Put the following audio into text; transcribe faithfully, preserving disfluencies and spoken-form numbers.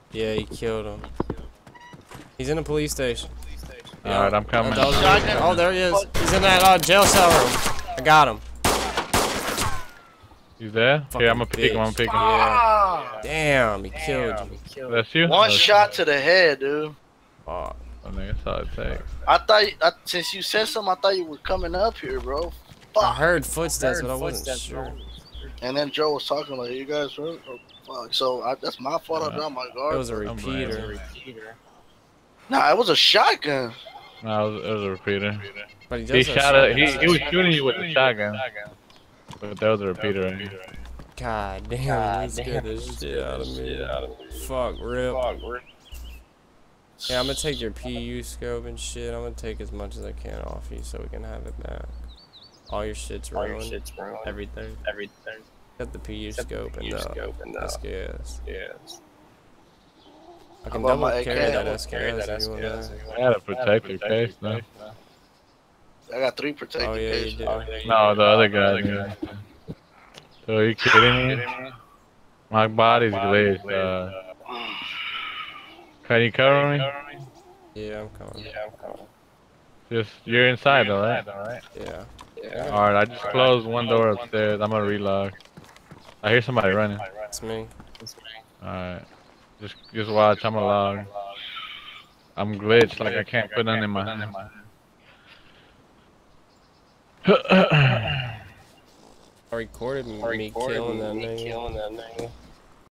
Yeah, he killed him. He's in the police station. Yeah. Alright, I'm coming. Oh, there he is. He's in that uh, jail cell room. I got him. You there? Fucking Here, I'm gonna pick him. I'm gonna pick him. Yeah. Damn, he killed you. That's you? One That's shot to the head, dude. Fuck. I think that's all it takes. I thought, I, since you said something, I thought you were coming up here, bro. Fuck. I heard footsteps, but I wasn't sure. And then Joe was talking like, "You guys, right?" Oh, fuck. So I, that's my fault. I dropped my guard. It was a repeater. Nah, it was a shotgun. No, it was, it was a repeater. But he, He does shot have it. He, shotguns. he was shooting you with the shotgun. But that was a repeater. Right? God damn, he scared the shit out of me. Fuck, rip. Yeah, I'm gonna take your P U scope and shit. I'm gonna take as much as I can off you so we can have it back. All your shit's ruined. All your shit's ruined. Everything. Everything. Got the P U scope and the S K S. Yes. I can double carry that S K S if you want that. I had a protective case, though. I got three protected Oh yeah, you cases. do. No, the other guy. Yeah. So are you kidding me? My body's glazed. Uh, can you cover me? Yeah, I'm coming. Yeah, I'm coming. Just you're inside though, right? Yeah. Yeah. All right, I just closed one door upstairs. I'm gonna relock. I hear somebody running. It's me. All right, just just watch. I'm a log. I'm glitched, like I can't put none in my hand. I recorded me killing that nigga.